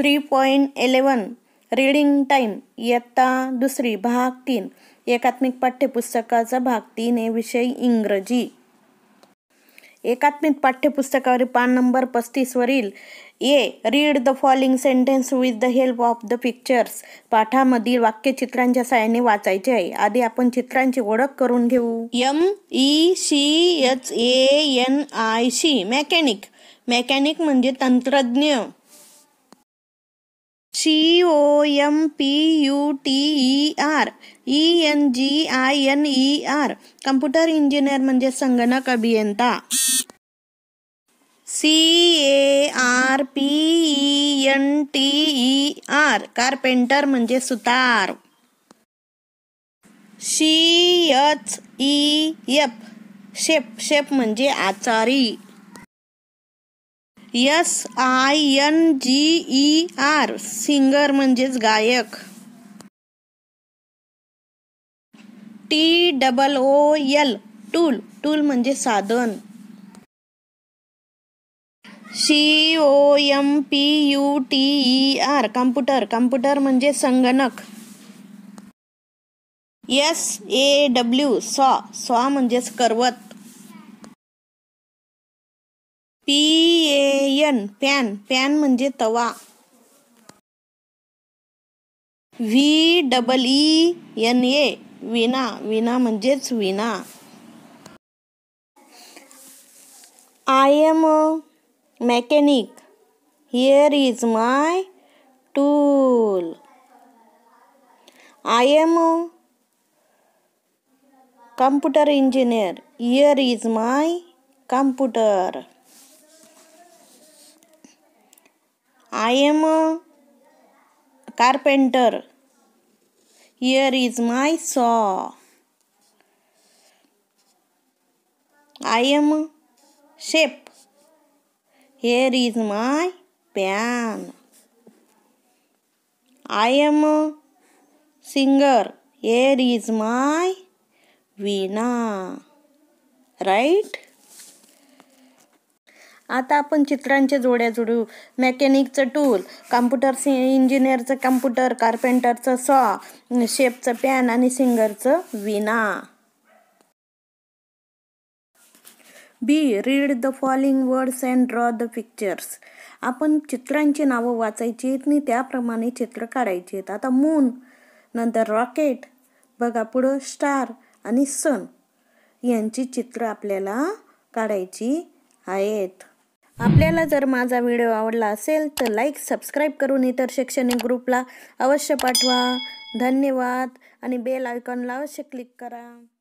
3.11 reading time इयत्ता दुसरी भाग 3 एकात्मिक पाठ्यपुस्तकाचा भाग 3 विषय इंग्रजी। एकात्मिक पाठ्यपुस्तकावरील पान नंबर 35 वरील A read the following sentence with the help of the pictures पाठामधील वाक्य चित्रांच्या सहाय्याने वाचायचे आहे। आधी आपण चित्रांची ओळख करून घेऊ। MECHANIC मेकॅनिक, मेकॅनिक म्हणजे तंत्रज्ञ। COMPUTER ENGINER कम्प्युटर इंजिनियर म्हणजे संगणक अभियंता। CARPENTER कारपेंटर म्हणजे सुतार। CHEF शेफ म्हणजे आचारी। SINGER सिंगर म्हणजेच गायक। TOOL टूल म्हणजे साधन। COMPUTER कम्प्युटर म्हणजे संगणक। SAW म्हणजे करवत। पॅन म्हणजे तवा। VENA विना म्हणजेच विना। I am a mechanic. Here is my tool. I am a computer engineer. Here is my computer. I am a carpenter. Here is my saw. I am a chef. Here is my pan. I am a singer. Here is my veena. Right? आता आपण चित्रांच्या जोड्या जोडू। मेकॅनिकचं tool, computer इंजिनियरचं computer, कारपेंटरचं saw, शेफचं pan आणि सिंगरचं veena. B read the following words and draw the pictures आपण चित्रांची नावं वाचायची आहेत आणि त्याप्रमाणे चित्र काढायची आहेत। आता मून, नंतर रॉकेट, बघा पुढं स्टार आणि सन यांची चित्र आपल्याला काढायची आहेत। आपल्याला जर माझा व्हिडिओ आवडला असेल तर लाईक, सबस्क्राईब करून इतर शैक्षणिक ग्रुपला अवश्य पाठवा। धन्यवाद आणि बेल आयकॉनला अवश्य क्लिक करा।